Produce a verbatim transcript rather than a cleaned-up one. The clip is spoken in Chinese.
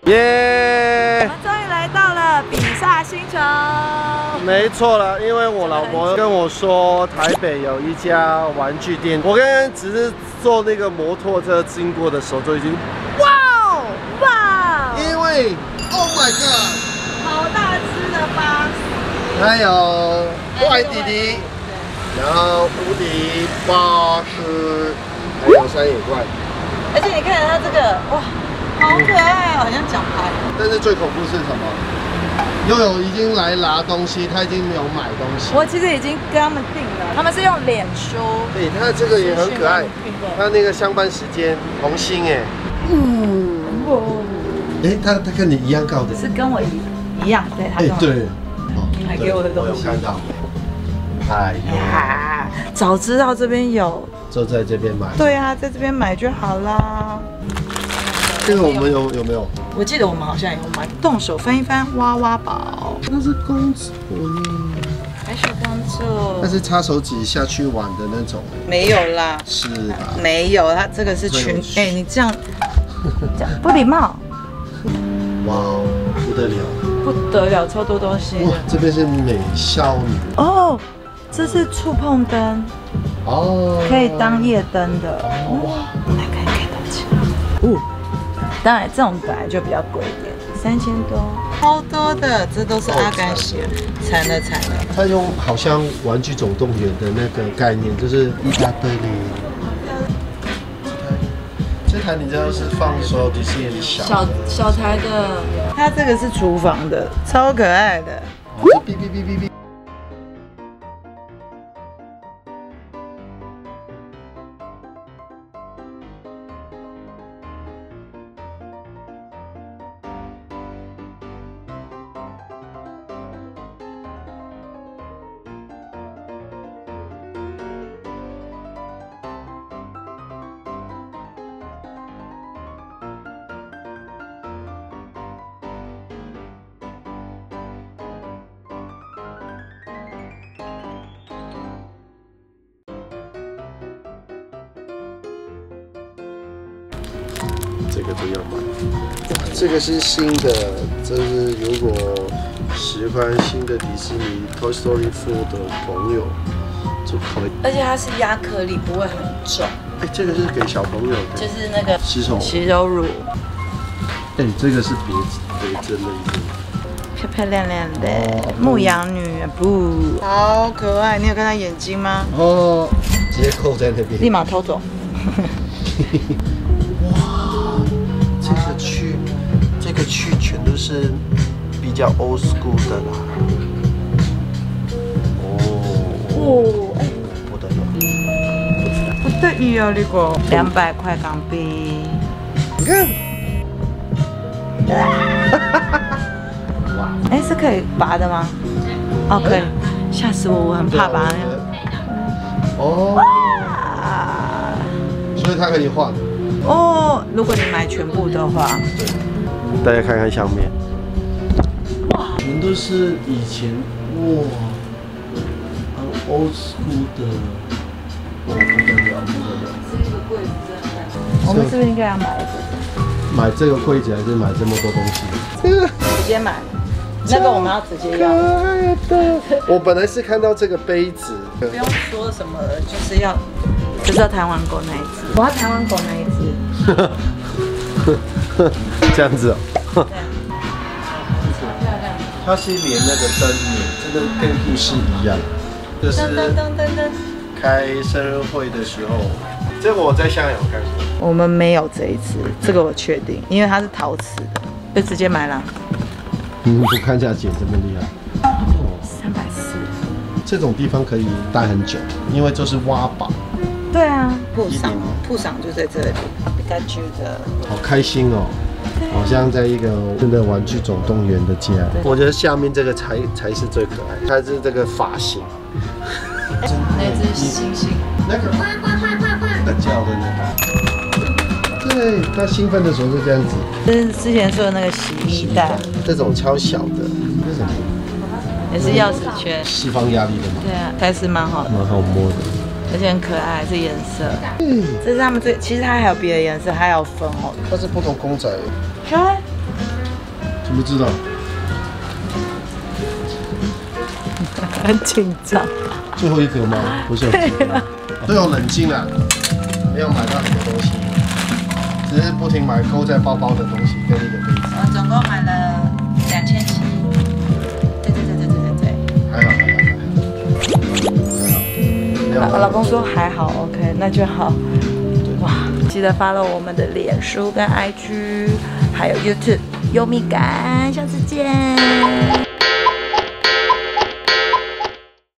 耶！ 我们终于来到了比萨星球。 没错了，因为我老婆跟我说，台北有一家玩具店，我刚刚只是坐那个摩托车经过的时候就已经，哇哦哇！ 因为 ，Oh my God， 好大只的巴士， 还有怪弟弟，然后无敌巴士，还有山野怪。 而且你看它这个，哇，好可爱，好像奖牌。 但是最恐怖是什么？悠悠已经来拿东西，他已经没有买东西。 我其实已经跟他们订了，他们是用脸书。 对，他这个也很可爱，他那个相伴时间红心哎，嗯，哎，他他跟你一样高的， 是跟我一一样，对，他跟我。 对， 你还给我的东西。 我有看到。哎呀，早知道这边有， 就在这边买。 对啊，在这边买就好啦。 这个我们有有没有？ 我记得我们好像有买，动手翻一翻，哇哇宝。 那是公主呢， 还是公主？ 那是插手指下去玩的那种。 没有啦， 是吧？ 没有，它这个是裙。哎，你这样，这样不礼貌。 哇哦，不得了！ 不得了，超多东西。 哇，这边是美少女。 哦，这是触碰灯。 哦。 可以当夜灯的。哇，来看看多少钱？哦。当然，这种本来就比较贵一点，三千多，超多的，这都是阿甘鞋，惨了惨了。 他用好像《玩具总动员》的那个概念，就是一大堆零。这台你知道是放所有迪士尼的小小小台的，它这个是厨房的，超可爱的。 哔哔哔哔哔。这个都要买，这个是新的，这是如果喜欢新的迪士尼 Toy Story 四的朋友就可以。 而且它是亚克力，不会很重。 哎，这个是给小朋友的， 就是那个洗手洗手乳。 哎，这个是别别针的一个， 漂漂亮亮的牧羊女，不，好可爱。你有看到眼睛吗？ 哦，直接扣在那边， 立马偷走。 这个区，这个区全都是比较 old school 的啦。哦，哎，不得了， 不得意哦，这个两百块港币。 你看， 哇，哎，是可以拔的吗？哦，可以。吓死我，我很怕拔那个。 哦，所以它可以换。 哦，如果你买全部的话， 大家看看下面，哇，全都是以前哇，很 old school 的，哇，不得了，不得了。 这个柜子真的太……我们是不是应该要买这个？ 买这个柜子还是买这么多东西？ 直接买，那个我们要直接要。 我本来是看到这个杯子， 不用说什么了，就是要。就是要台湾狗那一只，我要台湾狗那一只。 这样子哦。 超漂亮。 它是连那个灯也真的跟故事一样，就是开生日会的时候，这个我在香港有看过。 我们没有这一只，这个我确定，因为它是陶瓷的，就直接买了。 你不看价钱这么厉害？ 三百四。 这种地方可以待很久，因为就是挖宝。 对啊，铺赏，铺赏就在这里，皮卡丘的。 好开心哦，好像在一个真的玩具总动员的家。我觉得下面这个才才是最可爱，它是这个发型。 那只猩猩， 那个快快快快快的叫的那个。对，它兴奋的时候是这样子。 这是之前说的那个洗衣袋， 这种超小的，这是什么？ 也是钥匙圈， 释放压力的嘛。 对啊，还是蛮好的， 蛮好摸的。 而且很可爱，这颜色。嗯，这是他们最，其实它还有别的颜色，还有粉红， 它是不同公仔。 可爱， 怎么知道？ 很紧张。 最后一个吗？不是很紧张，都有冷静了，没有买到很多东西，只是不停买扣在包包的东西跟一个杯子。 我们总共买了两千七。对对对对对对对。 还好还好还好。 老老公说还好 ，OK， 那就好。哇，记得 follow 我们的脸书跟 I G， 还有 YouTube 优米感，下次见。